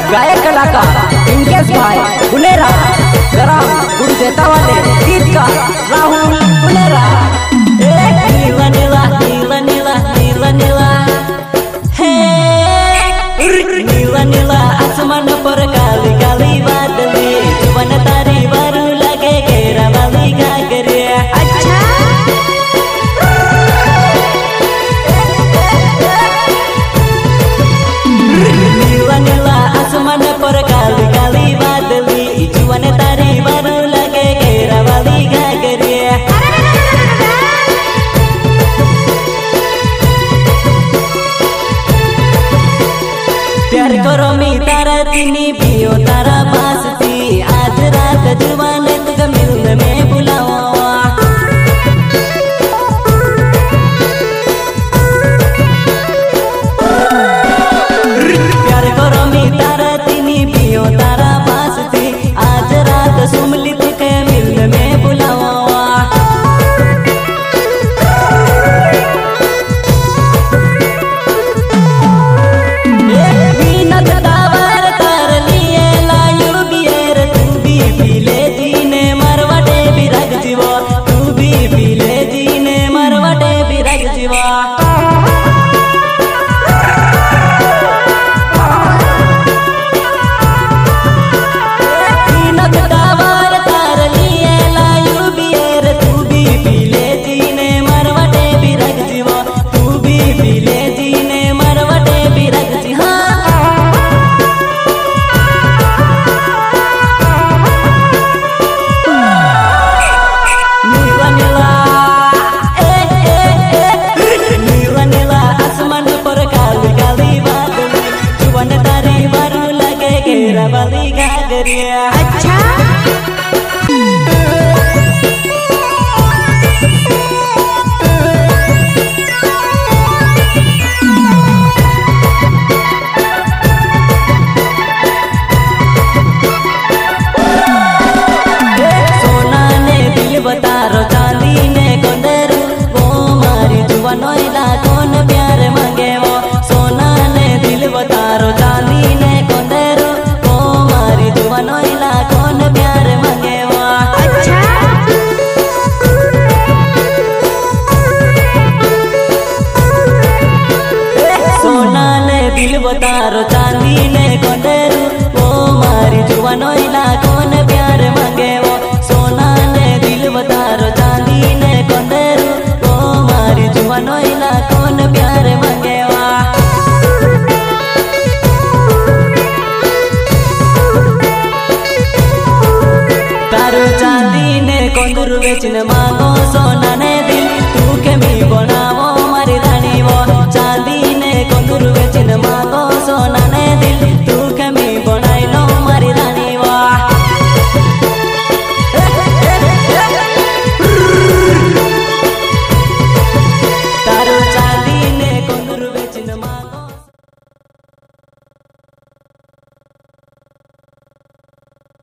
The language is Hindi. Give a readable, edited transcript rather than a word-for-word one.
गायक कलाकार इंकेश भाई गुनेरा, ग्राम गुरुदेता वाले गीतकार राहुल गुनेरा। नीला नीला नीला नीला नीला नीला हे नीला नीला आसमान पर काली काली बादली, जुबान तारी बारू लगे घेरा वाली घाघरे। अच्छा नीला नीला आसमान पर काली काली बादली, जुबान तारी बारू लगे घेरा वाली घाघरे। प्यार करो मी तारा तिनी पियो तारा पास थी, आज रात जुबान तुझ मिलने में बुलाओ। प्यार करो मी तारा तिनी पियो तारा पास थी, आज रात सुमली तुझे मिलने में बुलाओ। वाली घाघरिया। अच्छा सोना ने दिल बतारो, चांदी ने कोंडेरू, वो मारी जुबानोइला कौन प्यार मांगे वो। सोना ने दिल बतारो, चांदी ने कोंडेरू, जुबानोइला कौन प्यार मांगे वो। अच्छा सोना ने दिल बतारो, चांदी ने कोंडेरू, वो मारी जुबानोइला कौन प्यार मांगे वो। सोना ने दिल बतारो, चांदी ने कोंडेरू, वो मारी जुबानोइला कौन प्यार मांगे वो। तारो चांदी ने कोंदरू बेचने मांगो सोना